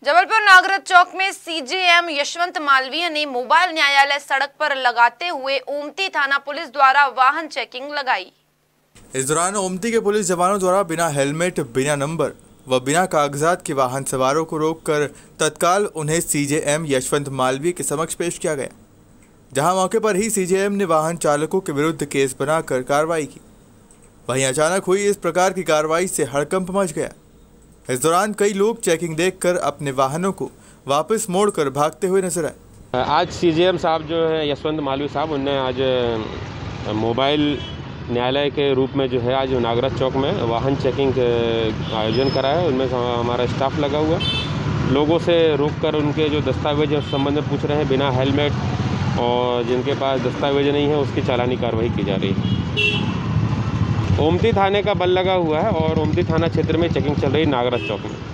जबलपुर नागरथ चौक में सीजेएम यशवंत मालवीय ने मोबाइल न्यायालय सड़क पर लगाते हुए ओमती थाना पुलिस द्वारा वाहन चेकिंग लगाई। इस दौरान ओमती के पुलिस जवानों द्वारा बिना हेलमेट, बिना नंबर व बिना कागजात के वाहन सवारों को रोककर तत्काल उन्हें सीजेएम यशवंत मालवीय के समक्ष पेश किया गया, जहां मौके पर ही सीजेएम ने वाहन चालकों के विरुद्ध केस बनाकर कार्रवाई की। वहीं अचानक हुई इस प्रकार की कार्रवाई से हड़कंप मच गया। इस दौरान कई लोग चेकिंग देखकर अपने वाहनों को वापस मोड़कर भागते हुए नजर आए। आज सीजेएम साहब जो है यशवंत मालवीय साहब, उनने आज मोबाइल न्यायालय के रूप में जो है आज नागरथ चौक में वाहन चेकिंग का आयोजन कराया है। उनमें हमारा स्टाफ लगा हुआ है। लोगों से रोककर उनके जो दस्तावेज उस संबंध में पूछ रहे हैं। बिना हेलमेट और जिनके पास दस्तावेज नहीं है उसकी चालानी कार्रवाई की जा रही है। ओमती थाने का बल लगा हुआ है और ओमती थाना क्षेत्र में चेकिंग चल रही है नागरथ चौक में।